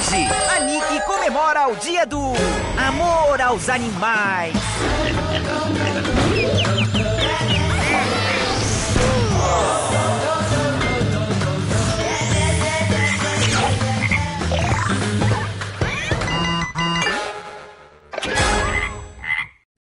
Hoje, a Nick comemora o dia do amor aos animais.